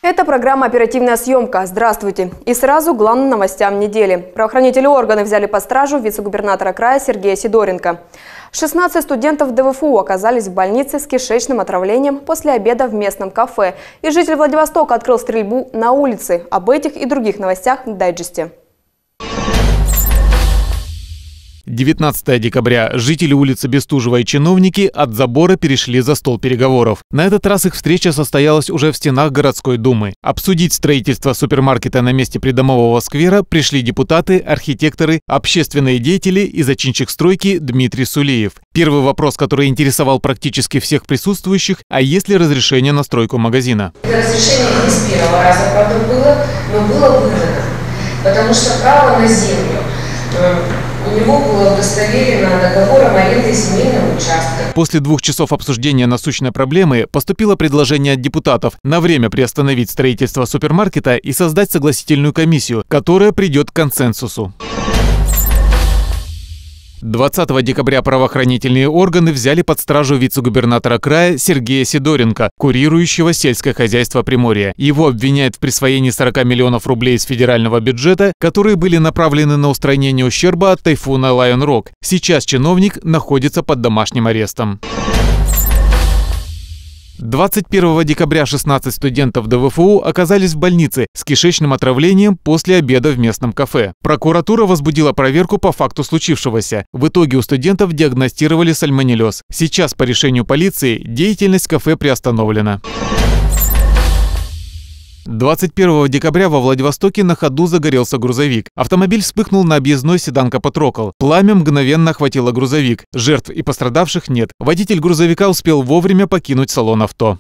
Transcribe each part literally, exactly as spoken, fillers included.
Это программа «Оперативная съемка». Здравствуйте. И сразу к главным новостям недели. Правоохранительные органы взяли под стражу вице-губернатора края Сергея Сидоренко. шестнадцать студентов ДВФУ оказались в больнице с кишечным отравлением после обеда в местном кафе. И житель Владивостока открыл стрельбу на улице. Об этих и других новостях в дайджесте. девятнадцатое декабря. Жители улицы Бестужева и чиновники от забора перешли за стол переговоров. На этот раз их встреча состоялась уже в стенах городской думы. Обсудить строительство супермаркета на месте придомового сквера пришли депутаты, архитекторы, общественные деятели и зачинщик стройки Дмитрий Сулеев. Первый вопрос, который интересовал практически всех присутствующих: а есть ли разрешение на стройку магазина? Разрешение не с первого раза, правда, было, но было выдано, потому что право на землю у него было удостоверено договором аренды земельного участка. После двух часов обсуждения насущной проблемы поступило предложение от депутатов на время приостановить строительство супермаркета и создать согласительную комиссию, которая придет к консенсусу. двадцатого декабря правоохранительные органы взяли под стражу вице-губернатора края Сергея Сидоренко, курирующего сельское хозяйство Приморья. Его обвиняют в присвоении сорока миллионов рублей из федерального бюджета, которые были направлены на устранение ущерба от тайфуна Лайон Рок. Сейчас чиновник находится под домашним арестом. двадцать первого декабря шестнадцать студентов ДВФУ оказались в больнице с кишечным отравлением после обеда в местном кафе. Прокуратура возбудила проверку по факту случившегося. В итоге у студентов диагностировали сальмонеллез. Сейчас по решению полиции деятельность кафе приостановлена. двадцать первого декабря во Владивостоке на ходу загорелся грузовик. Автомобиль вспыхнул на объездной Седанка Патрокол. Пламя мгновенно охватило грузовик. Жертв и пострадавших нет. Водитель грузовика успел вовремя покинуть салон авто.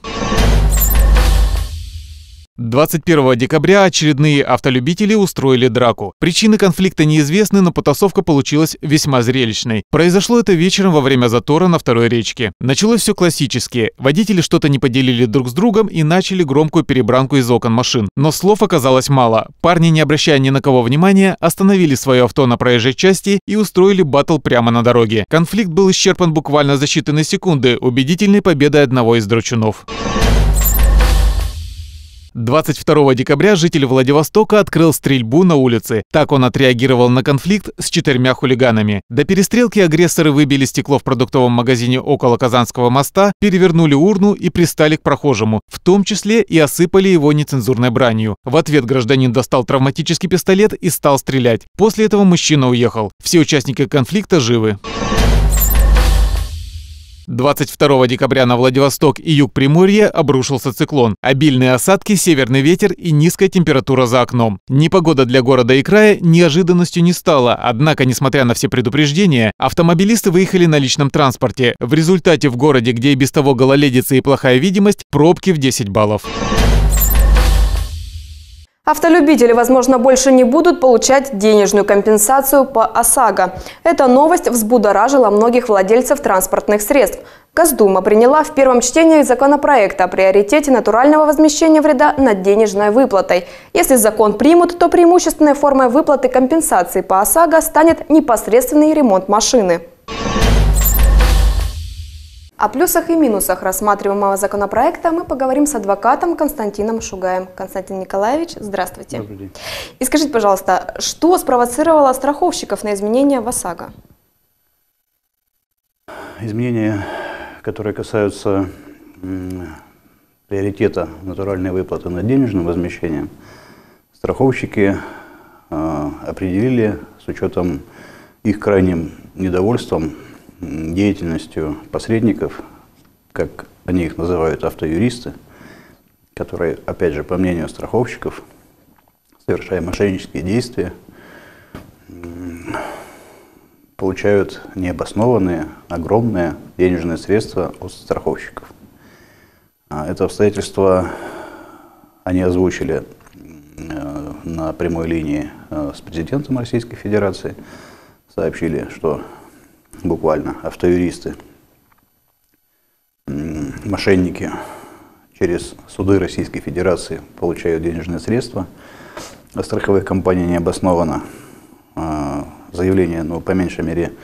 двадцать первого декабря очередные автолюбители устроили драку. Причины конфликта неизвестны, но потасовка получилась весьма зрелищной. Произошло это вечером во время затора на второй речке. Началось все классически. Водители что-то не поделили друг с другом и начали громкую перебранку из окон машин. Но слов оказалось мало. Парни, не обращая ни на кого внимания, остановили свое авто на проезжей части и устроили баттл прямо на дороге. Конфликт был исчерпан буквально за считанные секунды убедительной победой одного из драчунов. двадцать второго декабря житель Владивостока открыл стрельбу на улице. Так он отреагировал на конфликт с четырьмя хулиганами. До перестрелки агрессоры выбили стекло в продуктовом магазине около Казанского моста, перевернули урну и пристали к прохожему, в том числе и осыпали его нецензурной бранью. В ответ гражданин достал травматический пистолет и стал стрелять. После этого мужчина уехал. Все участники конфликта живы. двадцать второго декабря на Владивосток и юг Приморья обрушился циклон. Обильные осадки, северный ветер и низкая температура за окном. Непогода для города и края неожиданностью не стала, однако, несмотря на все предупреждения, автомобилисты выехали на личном транспорте. В результате в городе, где и без того гололедица и плохая видимость, пробки в десять баллов. Автолюбители, возможно, больше не будут получать денежную компенсацию по ОСАГО. Эта новость взбудоражила многих владельцев транспортных средств. Госдума приняла в первом чтении законопроект о приоритете натурального возмещения вреда над денежной выплатой. Если закон примут, то преимущественной формой выплаты компенсации по ОСАГО станет непосредственный ремонт машины. О плюсах и минусах рассматриваемого законопроекта мы поговорим с адвокатом Константином Шугаем. Константин Николаевич, здравствуйте. Добрый день. И скажите, пожалуйста, что спровоцировало страховщиков на изменения в ОСАГО? Изменения, которые касаются приоритета натуральной выплаты над денежным возмещением, страховщики э, определили с учетом их крайним недовольством деятельностью посредников, как они их называют, автоюристы, которые, опять же, по мнению страховщиков, совершая мошеннические действия, получают необоснованные, огромные денежные средства от страховщиков. Это обстоятельство они озвучили на прямой линии с президентом Российской Федерации, сообщили, что буквально автоюристы, мошенники через суды Российской Федерации получают денежные средства, а страховых компаний необоснованно. Заявление, ну, по меньшей мере,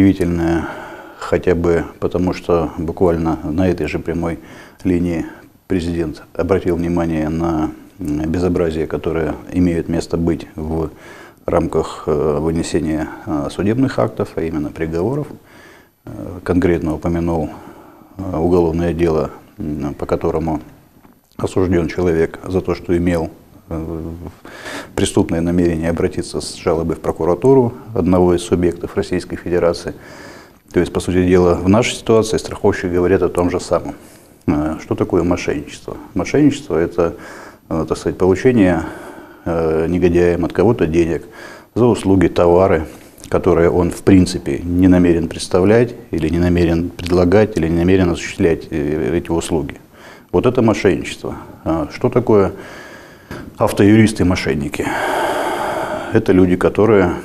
удивительное, хотя бы потому, что буквально на этой же прямой линии президент обратил внимание на безобразие, которое имеет место быть в рамках вынесения судебных актов, а именно приговоров. Конкретно упомянул уголовное дело, по которому осужден человек за то, что имел преступное намерение обратиться с жалобой в прокуратуру одного из субъектов Российской Федерации. То есть, по сути дела, в нашей ситуации страховщики говорят о том же самом. Что такое мошенничество? Мошенничество – это, так сказать, получение негодяем от кого-то денег за услуги, товары, которые он в принципе не намерен представлять, или не намерен предлагать, или не намерен осуществлять эти услуги. Вот это мошенничество. Что такое автоюристы и мошенники? Это люди, которые,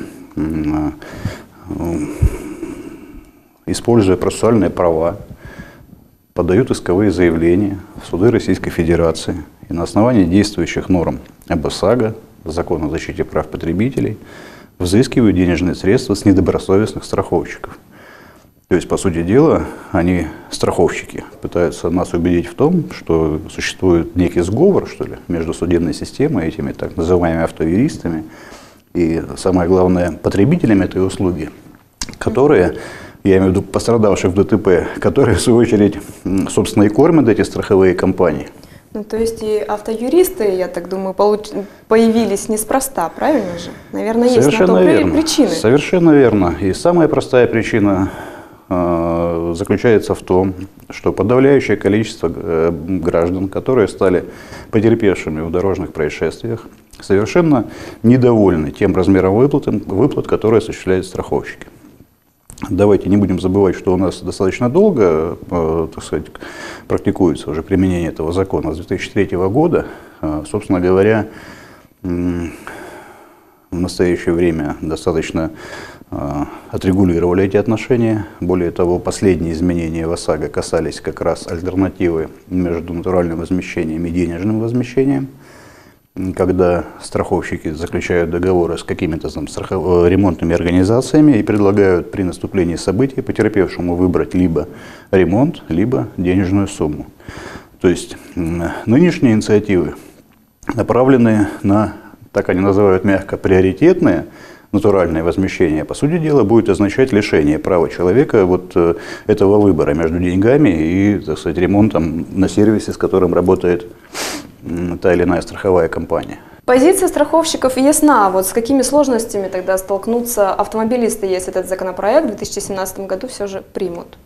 используя процессуальные права, подают исковые заявления в суды Российской Федерации и на основании действующих норм об ОСАГО, Закона о защите прав потребителей, взыскивают денежные средства с недобросовестных страховщиков. То есть, по сути дела, они, страховщики, пытаются нас убедить в том, что существует некий сговор, что ли, между судебной системой, этими так называемыми автоюристами, и, самое главное, потребителями этой услуги, которые, я имею в виду пострадавших в ДТП, которые, в свою очередь, собственно, и кормят эти страховые компании. Ну, то есть и автоюристы, я так думаю, получ... появились неспроста, правильно же? Наверное, есть Совершенно на то верно. причины. Совершенно верно. И самая простая причина э, заключается в том, что подавляющее количество э, граждан, которые стали потерпевшими в дорожных происшествиях, совершенно недовольны тем размером выплат, выплат, которые осуществляют страховщики. Давайте не будем забывать, что у нас достаточно долго, э, так сказать, практикуется уже применение этого закона с две тысячи третьего года. Э, собственно говоря, э, в настоящее время достаточно э, отрегулировали эти отношения. Более того, последние изменения в ОСАГО касались как раз альтернативы между натуральным возмещением и денежным возмещением. Когда страховщики заключают договоры с какими-то там страхов... ремонтными организациями и предлагают при наступлении событий потерпевшему выбрать либо ремонт, либо денежную сумму. То есть нынешние инициативы направлены на, так они называют мягко, приоритетные натуральное возмещение, по сути дела, будет означать лишение права человека вот этого выбора между деньгами и, так сказать, ремонтом на сервисе, с которым работает та или иная страховая компания. Позиция страховщиков ясна. Вот с какими сложностями тогда столкнутся автомобилисты, если этот законопроект в две тысячи семнадцатом году все же примут?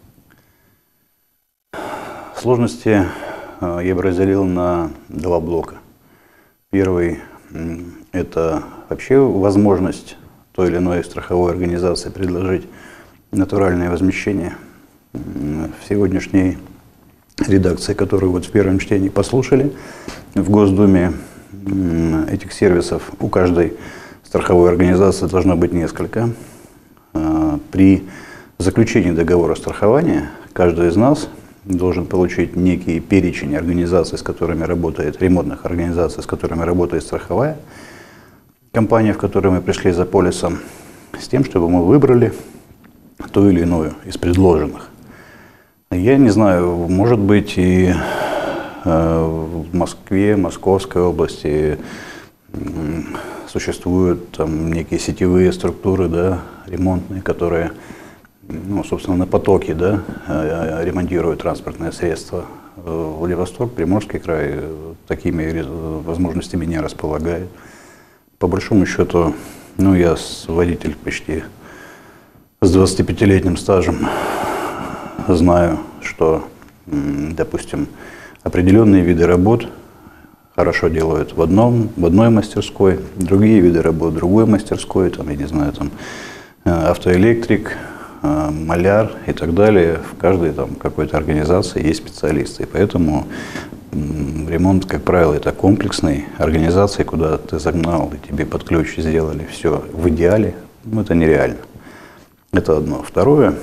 Сложности я бы разделил на два блока. Первый – это вообще возможность той или иной страховой организации предложить натуральное возмещение. В сегодняшней редакции, которую вот в первом чтении послушали, в Госдуме этих сервисов у каждой страховой организации должно быть несколько. При заключении договора страхования каждый из нас должен получить некий перечень организаций, с которыми работает, ремонтных организаций, с которыми работает страховая компания, в которой мы пришли за полисом, с тем, чтобы мы выбрали ту или иную из предложенных. Я не знаю, может быть, и в Москве, Московской области существуют там некие сетевые структуры, да, ремонтные, которые, ну, собственно, на потоке, да, ремонтируют транспортные средства. Владивосток, Приморский край такими возможностями не располагает. По большому счету, ну, я водитель почти с двадцатипятилетним стажем, знаю, что, допустим, определенные виды работ хорошо делают в, одном, в одной мастерской, другие виды работ в другой мастерской, там, я не знаю, там, автоэлектрик, маляр и так далее. В каждой там какой-то организации есть специалисты. И поэтому ремонт, как правило, это комплексный. Организации, куда ты загнал, и тебе под ключ сделали все в идеале, ну, это нереально. Это одно. Второе.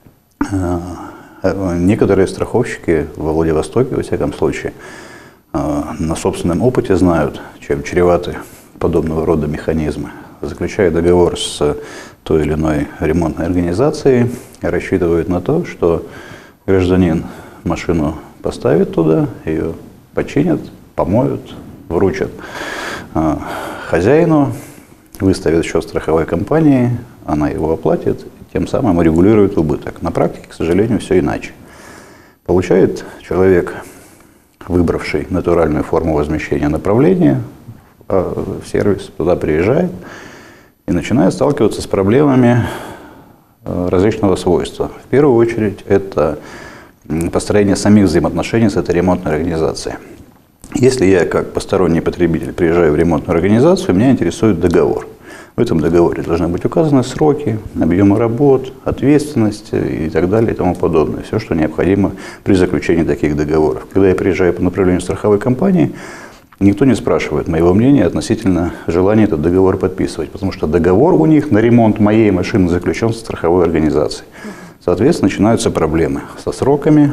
Некоторые страховщики во Владивостоке, во всяком случае, на собственном опыте знают, чем чреваты подобного рода механизмы. Заключая договор с той или иной ремонтной организацией, рассчитывают на то, что гражданин машину поставит туда, ее починят, помоют, вручат хозяину, выставят счет страховой компании, она его оплатит, тем самым регулирует убыток. На практике, к сожалению, все иначе. Получает человек, выбравший натуральную форму возмещения направления в сервис, туда приезжает и начинает сталкиваться с проблемами различного свойства. В первую очередь, это построение самих взаимоотношений с этой ремонтной организацией. Если я, как посторонний потребитель, приезжаю в ремонтную организацию, меня интересует договор. В этом договоре должны быть указаны сроки, объемы работ, ответственность и так далее и тому подобное. Все, что необходимо при заключении таких договоров. Когда я приезжаю по направлению страховой компании, никто не спрашивает моего мнения относительно желания этот договор подписывать, потому что договор у них на ремонт моей машины заключен со страховой организацией. Соответственно, начинаются проблемы со сроками,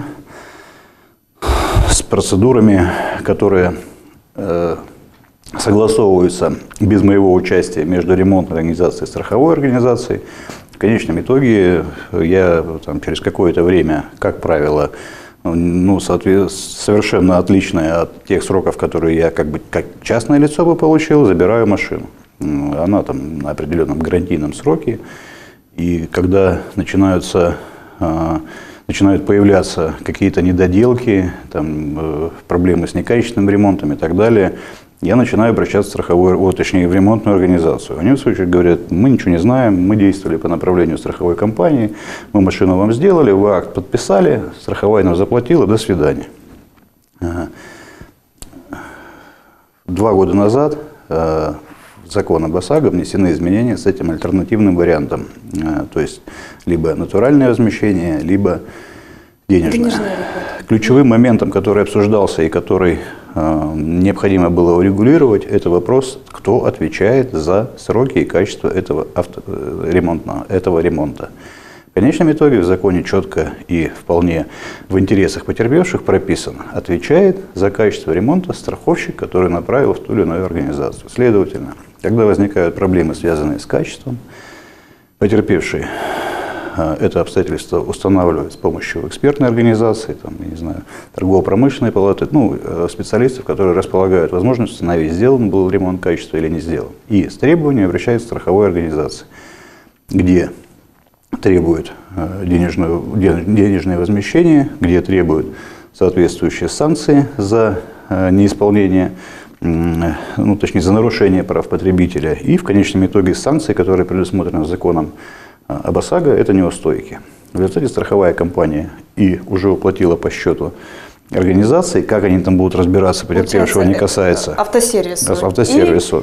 с процедурами, которые э, согласовываются без моего участия между ремонтной организацией и страховой организацией. В конечном итоге я там, через какое-то время, как правило, ну, совершенно отличная от тех сроков, которые я как бы как частное лицо бы получил, забираю машину. Она там на определенном гарантийном сроке. И когда начинаются, э, начинают появляться какие-то недоделки, там, э, проблемы с некачественным ремонтом и так далее, я начинаю обращаться в страховую, о, точнее, в ремонтную организацию. Они в свою очередь говорят: мы ничего не знаем, мы действовали по направлению страховой компании, мы машину вам сделали, вы акт подписали, страховая нам заплатила, до свидания. Два года назад в закон об ОСАГО внесены изменения с этим альтернативным вариантом. То есть, либо натуральное возмещение, либо денежное. Ключевым моментом, который обсуждался и который э, необходимо было урегулировать, это вопрос, кто отвечает за сроки и качество этого, авто, ремонтного, этого ремонта. В конечном итоге в законе четко и вполне в интересах потерпевших прописано: отвечает за качество ремонта страховщик, который направил в ту или иную организацию. Следовательно, когда возникают проблемы, связанные с качеством, потерпевший это обстоятельство устанавливают с помощью экспертной организации, там, я не знаю, торгово-промышленной палаты, ну, специалистов, которые располагают возможностью установить, сделан был ремонт качества или не сделан. И с требованием обращается к страховой организации, где требует денежное, денежное возмещение, где требует соответствующие санкции за неисполнение, ну, точнее, за нарушение прав потребителя. И в конечном итоге санкции, которые предусмотрены законом об ОСАГО, это неустойки. В результате страховая компания и уже уплатила по счету организации, как они там будут разбираться, потерпевшего не касается. Автосервису. Автосервису. И...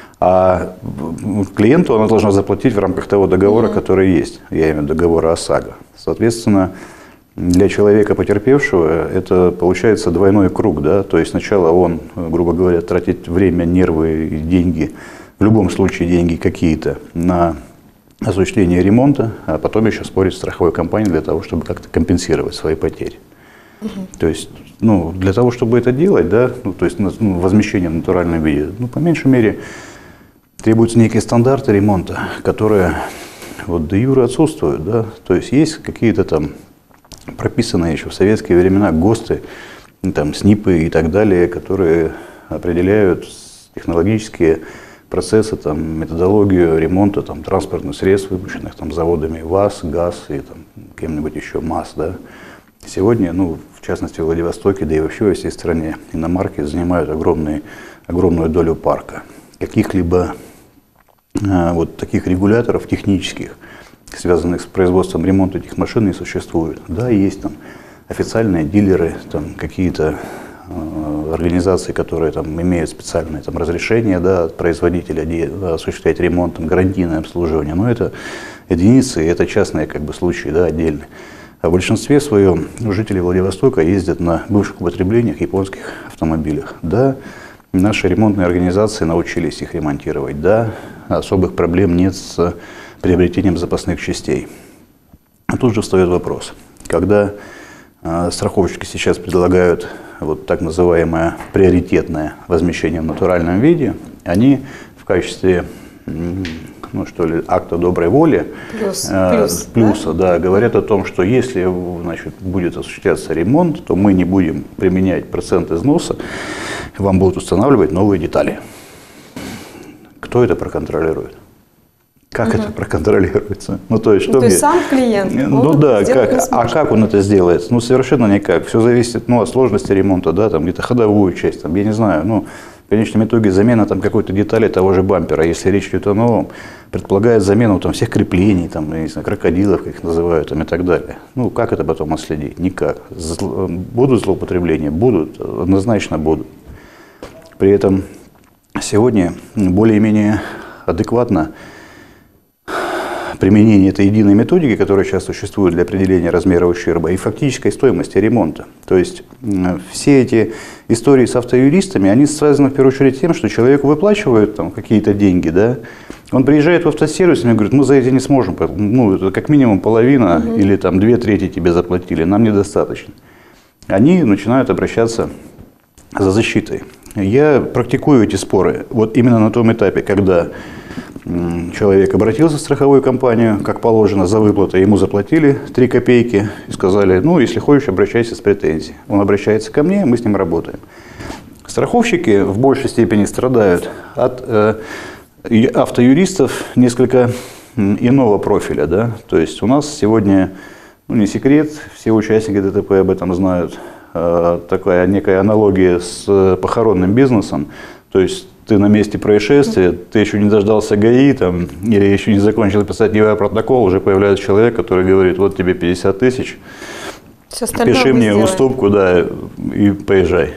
А клиенту она должна заплатить в рамках того договора, mm-hmm. который есть, я имею в виду договора ОСАГО. Соответственно, для человека потерпевшего это получается двойной круг, да, то есть сначала он, грубо говоря, тратит время, нервы, деньги, в любом случае деньги какие-то на осуществление ремонта, а потом еще спорить с страховой компанией для того, чтобы как-то компенсировать свои потери. Угу. То есть, ну, для того, чтобы это делать, да, ну, то есть, ну, возмещение в натуральном виде, ну, по меньшей мере, требуются некие стандарты ремонта, которые вот де юре отсутствуют, да, то есть, есть какие-то там прописанные еще в советские времена ГОСТы, там, СНИПы и так далее, которые определяют технологические процессы, там, методологию ремонта там, транспортных средств, выпущенных там, заводами ВАЗ, ГАЗ и там, кем-нибудь еще МАЗ. Да. Сегодня, ну, в частности, в Владивостоке, да и вообще во всей стране, иномарки занимают огромные, огромную долю парка. Каких-либо а, вот таких регуляторов технических, связанных с производством ремонта этих машин, не существует. Да, есть там официальные дилеры, там какие-то организации, которые там имеют специальное там разрешение, да, от производителя да, осуществлять ремонт, там, гарантийное обслуживание, но это единицы, и это частные как бы случаи, да, отдельные. А в большинстве своем жители Владивостока ездят на бывших употреблениях японских автомобилях. Да, наши ремонтные организации научились их ремонтировать, да, особых проблем нет с приобретением запасных частей. А тут же встает вопрос, когда э, страховщики сейчас предлагают вот так называемое приоритетное возмещение в натуральном виде, они в качестве ну что ли, акта доброй воли, Плюс, э, плюс, плюса, да? да, говорят о том, что если, значит, будет осуществляться ремонт, то мы не будем применять процент износа, вам будут устанавливать новые детали. Кто это проконтролирует? Как угу. это проконтролируется? Ну, то есть, что ну, то мне... есть сам клиент. Ну да, как, а как он это сделает? Ну, совершенно никак. Все зависит, ну, от сложности ремонта, да, там где-то ходовую часть, там, я не знаю, ну, в конечном итоге замена там какой-то детали того же бампера, если речь идет о новом, предполагает замену там всех креплений, там, я не знаю, крокодилов, как их называют, там, и так далее. Ну, как это потом отследить? Никак. Зло... Будут злоупотребления? Будут, однозначно будут. При этом сегодня более-менее адекватно применение этой единой методики, которая сейчас существует для определения размера ущерба, и фактической стоимости ремонта. То есть все эти истории с автоюристами, они связаны в первую очередь с тем, что человеку выплачивают там какие-то деньги, да, он приезжает в автосервис и говорит, мы за это не сможем, ну, это как минимум половина угу. или там две трети тебе заплатили, нам недостаточно. Они начинают обращаться за защитой. Я практикую эти споры вот именно на том этапе, когда человек обратился в страховую компанию, как положено, за выплатой, ему заплатили три копейки и сказали, ну, если хочешь, обращайся с претензией. Он обращается ко мне, мы с ним работаем. Страховщики в большей степени страдают от э, автоюристов несколько иного профиля. Да? То есть у нас сегодня, ну, не секрет, все участники ДТП об этом знают, э, такая некая аналогия с похоронным бизнесом. То есть ты на месте происшествия, ты еще не дождался ГАИ там, или еще не закончил писать ЕВА протокол, уже появляется человек, который говорит, вот тебе пятьдесят тысяч, пиши мне сделаем. уступку, да, и поезжай.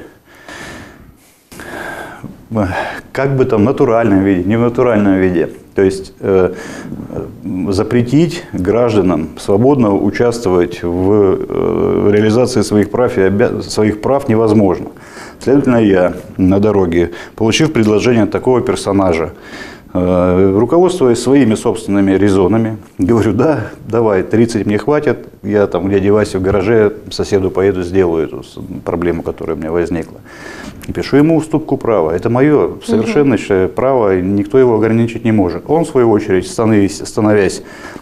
Как бы там в натуральном виде, не в натуральном виде. То есть э, запретить гражданам свободно участвовать в э, реализации своих прав, и обя... своих прав невозможно. Следовательно, я на дороге, получив предложение от такого персонажа, э, руководствуясь своими собственными резонами, говорю, да, давай, тридцать мне хватит, я там, где девайс в гараже, соседу поеду, сделаю эту проблему, которая у меня возникла. И пишу ему уступку права. Это мое совершеннейшее угу. право, никто его ограничить не может. Он, в свою очередь, становясь, становясь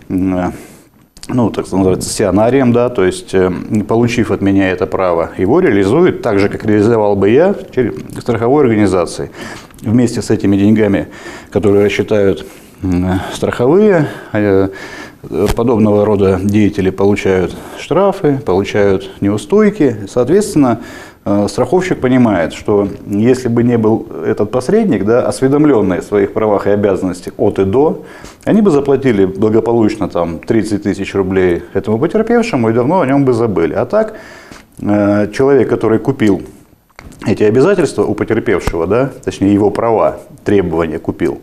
ну, так называется, сионарием, да, то есть, получив от меня это право, его реализует так же, как реализовал бы я через страховой организации. Вместе с этими деньгами, которые рассчитают страховые, подобного рода деятели получают штрафы, получают неустойки. Соответственно, страховщик понимает, что если бы не был этот посредник, да, осведомленный о своих правах и обязанностях от и до, они бы заплатили благополучно там, тридцать тысяч рублей этому потерпевшему и давно о нем бы забыли. А так, человек, который купил эти обязательства у потерпевшего, да, точнее его права, требования купил,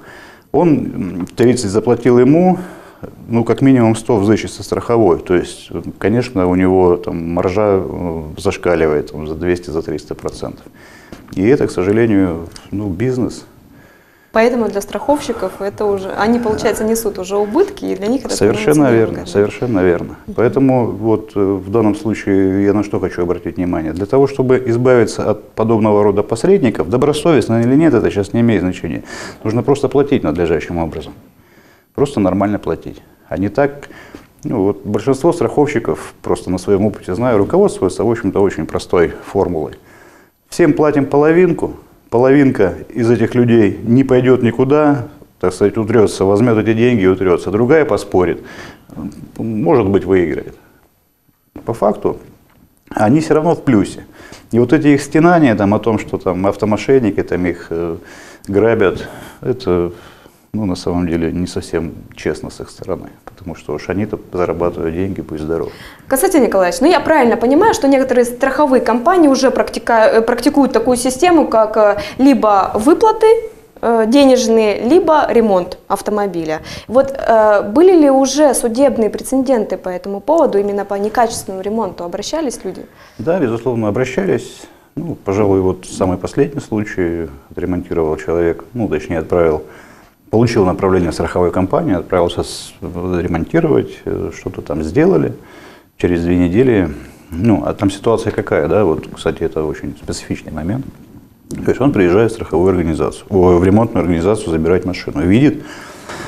он тридцать заплатил ему, ну, как минимум сто взыщет со страховой. То есть, конечно, у него там маржа зашкаливает там, за двести, за триста процентов. И это, к сожалению, ну, бизнес. Поэтому для страховщиков это уже, они, получается, несут уже убытки, и для них это совершенно верно, совершенно верно. Поэтому вот в данном случае я на что хочу обратить внимание. Для того, чтобы избавиться от подобного рода посредников, добросовестно или нет, это сейчас не имеет значения. Нужно просто платить надлежащим образом. Просто нормально платить. А не так, ну, вот большинство страховщиков, просто на своем опыте знаю, руководствуются, в общем-то, очень простой формулой. Всем платим половинку, половинка из этих людей не пойдет никуда, так сказать, утрется, возьмет эти деньги и утрется. Другая поспорит, может быть, выиграет. По факту они все равно в плюсе. И вот эти их стенания там, о том, что там автомошенники там, их э, грабят, это... Ну, на самом деле, не совсем честно с их стороны, потому что уж они-то зарабатывают деньги, будь здоров. Константин Николаевич, ну я правильно понимаю, что некоторые страховые компании уже практикуют такую систему, как либо выплаты денежные, либо ремонт автомобиля. Вот были ли уже судебные прецеденты по этому поводу, именно по некачественному ремонту? Обращались люди? Да, безусловно, обращались. Ну, пожалуй, вот самый последний случай, отремонтировал человек, ну, точнее, отправил. Получил направление в страховой компании, отправился ремонтировать, что-то там сделали. Через две недели, ну, а там ситуация какая, да, вот, кстати, это очень специфичный момент. То есть он приезжает в страховую организацию, в ремонтную организацию забирать машину, видит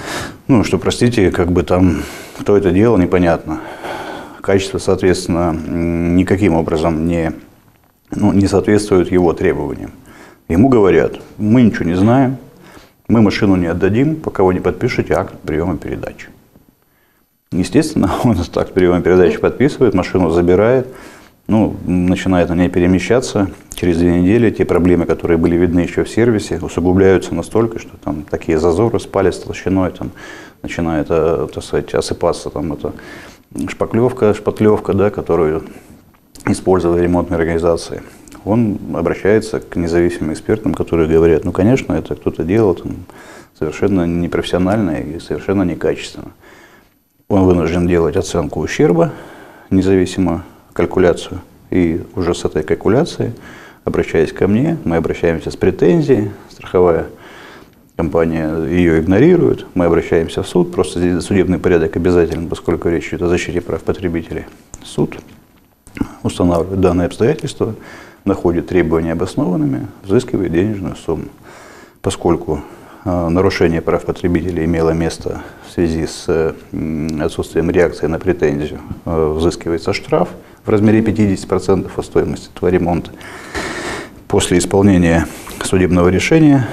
Ну, что, простите, как бы там, кто это делал, непонятно. Качество, соответственно, никаким образом не, ну, не соответствует его требованиям. Ему говорят, мы ничего не знаем, мы машину не отдадим, пока вы не подпишете акт приема передачи. Естественно, он этот акт приема передачи подписывает, машину забирает, ну, начинает на ней перемещаться. Через две недели те проблемы, которые были видны еще в сервисе, усугубляются настолько, что там такие зазоры с палец толщиной, там начинает, так сказать, осыпаться там это шпаклевка, шпатлевка, да, которую использовали ремонтные организации. Он обращается к независимым экспертам, которые говорят, ну, конечно, это кто-то делал там, совершенно непрофессионально и совершенно некачественно. Он вынужден делать оценку ущерба, независимо калькуляцию. И уже с этой калькуляцией, обращаясь ко мне, мы обращаемся с претензией, страховая компания ее игнорирует, мы обращаемся в суд, просто судебный порядок обязателен, поскольку речь идет о защите прав потребителей. Суд устанавливает данные обстоятельства, находит требования обоснованными, взыскивает денежную сумму. Поскольку э, нарушение прав потребителей имело место в связи с э, отсутствием реакции на претензию, э, взыскивается штраф в размере пятидесяти процентов от стоимости этого ремонта. После исполнения судебного решения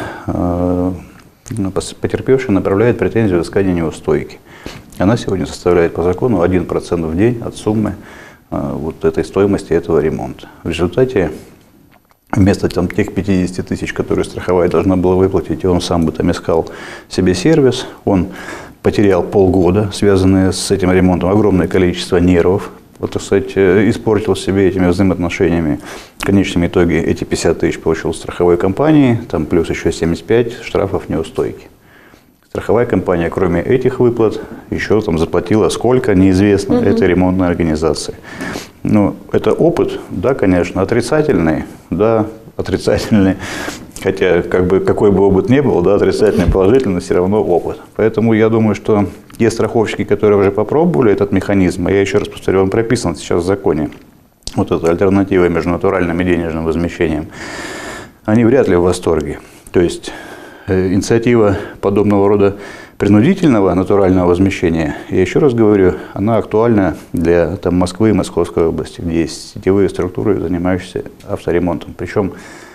э, потерпевший направляет претензию в взыскание неустойки. Она сегодня составляет по закону один процент в день от суммы э, вот этой стоимости этого ремонта. В результате вместо там, тех пятидесяти тысяч, которые страховая должна была выплатить, и он сам бы там искал себе сервис, он потерял полгода, связанные с этим ремонтом, огромное количество нервов, вот, так сказать, испортил себе этими взаимоотношениями. В конечном итоге эти пятьдесят тысяч получил страховой компании, там плюс еще семьдесят пять штрафов неустойки. Страховая компания, кроме этих выплат, еще там заплатила сколько, неизвестно, угу. этой ремонтной организации. Ну, это опыт, да, конечно, отрицательный, да, отрицательный. Хотя, как бы, какой бы опыт ни был, да, отрицательный, положительный, все равно опыт. Поэтому я думаю, что те страховщики, которые уже попробовали этот механизм, а я еще раз повторю, он прописан сейчас в законе, вот эта альтернатива между натуральным и денежным возмещением, они вряд ли в восторге. То есть э, инициатива подобного рода принудительного натурального возмещения, я еще раз говорю, она актуальна для там, Москвы и Московской области, где есть сетевые структуры, занимающиеся авторемонтом. Причем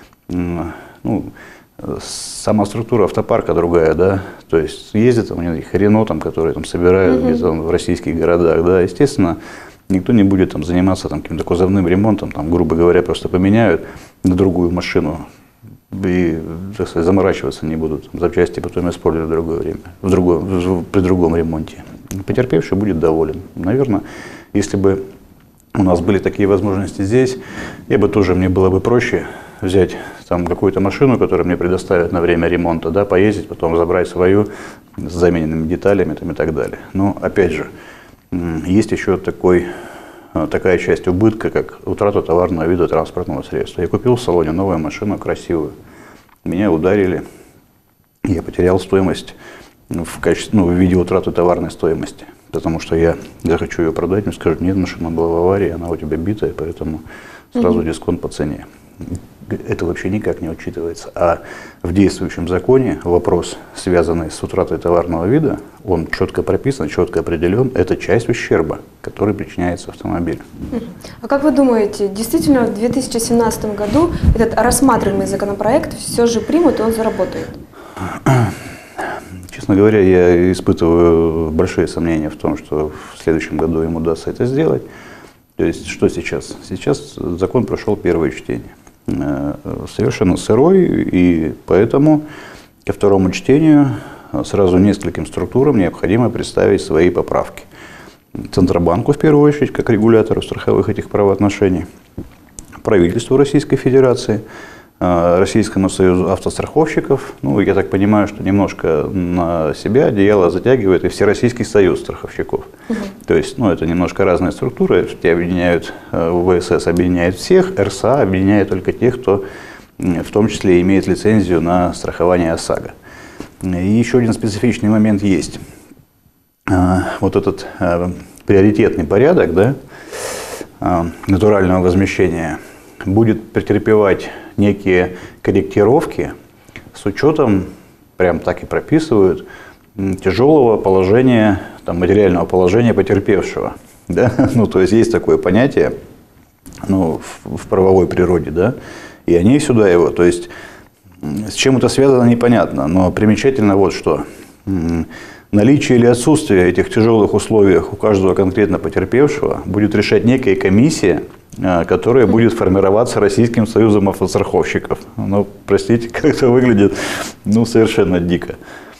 ну, сама структура автопарка другая, да, то есть ездят там, у них Рено, там, которые там собирают mm-hmm. где-то в российских городах, да, естественно, никто не будет там заниматься там каким-то кузовным ремонтом, там, грубо говоря, просто поменяют на другую машину и, так сказать, заморачиваться не будут, там, запчасти потом используют в другое время, в другое, в, при другом ремонте. Потерпевший будет доволен. Наверное, если бы у нас были такие возможности здесь, я бы тоже, мне было бы проще взять там какую-то машину, которую мне предоставят на время ремонта, да, поездить, потом забрать свою с замененными деталями там, и так далее. Но опять же, есть еще такой, такая часть убытка, как утрата товарного вида транспортного средства. Я купил в салоне новую машину, красивую. Меня ударили, я потерял стоимость в, качестве, ну, в виде утраты товарной стоимости. Потому что я захочу ее продать, мне скажут, нет, машина была в аварии, она у тебя битая, поэтому сразу угу. дисконт по цене. Это вообще никак не учитывается. А в действующем законе вопрос, связанный с утратой товарного вида, он четко прописан, четко определен. Это часть ущерба, который причиняется автомобилю. А как вы думаете, действительно в две тысячи семнадцатом году этот рассматриваемый законопроект все же примут и он заработает? Честно говоря, я испытываю большие сомнения в том, что в следующем году им удастся это сделать. То есть, что сейчас? Сейчас закон прошел первое чтение. Совершенно сырой, и поэтому ко второму чтению сразу нескольким структурам необходимо представить свои поправки. Центробанку, в первую очередь, как регулятору страховых этих правоотношений, правительству Российской Федерации, Российскому союзу автостраховщиков. Ну, я так понимаю, что немножко на себя одеяло затягивает и Всероссийский союз страховщиков. Угу. То есть, ну, это немножко разные структуры. Те объединяют, ВСС объединяет всех, РСА объединяет только тех, кто в том числе имеет лицензию на страхование ОСАГО. И еще один специфичный момент есть. Вот этот приоритетный порядок, да, натурального возмещения будет претерпевать некие корректировки с учетом, прям так и прописывают, тяжелого положения, там, материального положения потерпевшего. Да? Ну, то есть есть такое понятие, ну, в, в правовой природе, да, и они сюда его, то есть с чем это связано, непонятно, но примечательно вот что. Наличие или отсутствие этих тяжелых условий у каждого конкретно потерпевшего будет решать некая комиссия, которая будет формироваться Российским союзом автостраховщиков. Ну, простите, как это выглядит, ну, совершенно дико.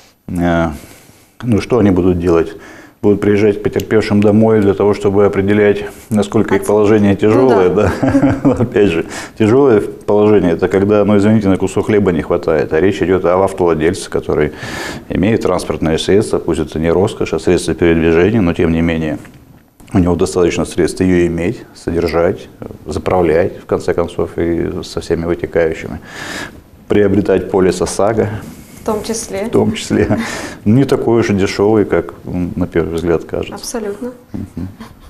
Ну, что они будут делать? Будут приезжать к потерпевшим домой для того, чтобы определять, насколько их положение тяжелое. Ну, да. Да? Опять же, тяжелое положение – это когда, ну, извините, на кусок хлеба не хватает. А речь идет о автовладельце, который имеет транспортное средство, пусть это не роскошь, а средство передвижения, но тем не менее у него достаточно средств ее иметь, содержать, заправлять, в конце концов, и со всеми вытекающими. Приобретать полис ОСАГО. В том числе. В том числе. Не такой уж и дешевый, как на первый взгляд кажется. Абсолютно. Угу.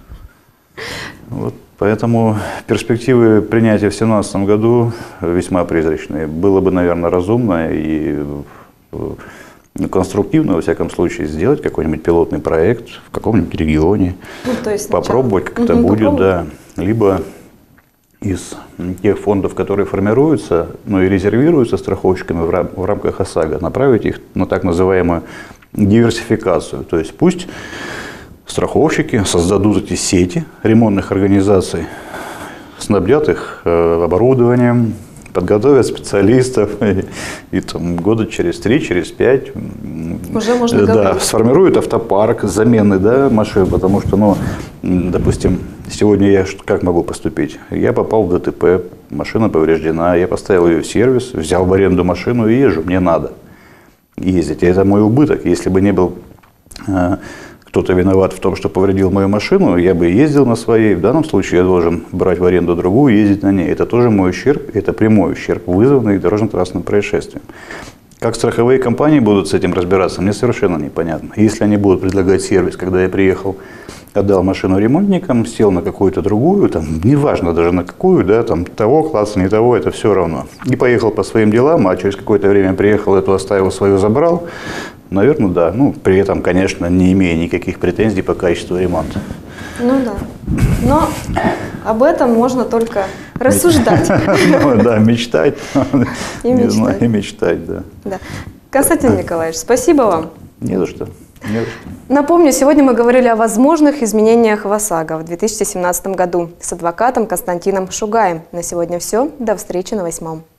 Вот, поэтому перспективы принятия в две тысячи семнадцатом году весьма призрачные. Было бы, наверное, разумно и конструктивно, во всяком случае, сделать какой-нибудь пилотный проект в каком-нибудь регионе. Ну, то есть попробовать, как это угу, будет, да. Либо из тех фондов, которые формируются, ну и резервируются страховщиками в, рам в рамках ОСАГО, направить их на так называемую диверсификацию. То есть пусть страховщики создадут эти сети ремонтных организаций, снабдят их э, оборудованием, подготовят специалистов, и, и там, года через три, через пять уже можно да, говорить. Сформируют автопарк замены, да, машин, потому что, ну, допустим, сегодня я как могу поступить? Я попал в ДТП, машина повреждена, я поставил ее в сервис, взял в аренду машину и езжу, мне надо ездить. И это мой убыток. Если бы не был э, кто-то виноват в том, что повредил мою машину, я бы ездил на своей. В данном случае я должен брать в аренду другую и ездить на ней. Это тоже мой ущерб, это прямой ущерб, вызванный дорожно-транспортным происшествием. Как страховые компании будут с этим разбираться, мне совершенно непонятно. Если они будут предлагать сервис, когда я приехал, отдал машину ремонтникам, сел на какую-то другую, там, неважно даже на какую, да, там, того класса, не того, это все равно. И поехал по своим делам, а через какое-то время приехал, эту оставил, свою забрал, наверное, да. Ну, при этом, конечно, не имея никаких претензий по качеству ремонта. Ну да. Но об этом можно только рассуждать. Ну да, мечтать. И мечтать. И мечтать, да. Да. Константин Николаевич, спасибо вам. Не за что. Не за что. Напомню, сегодня мы говорили о возможных изменениях в ОСАГО в две тысячи семнадцатом году с адвокатом Константином Шугаем. На сегодня все. До встречи на восьмом.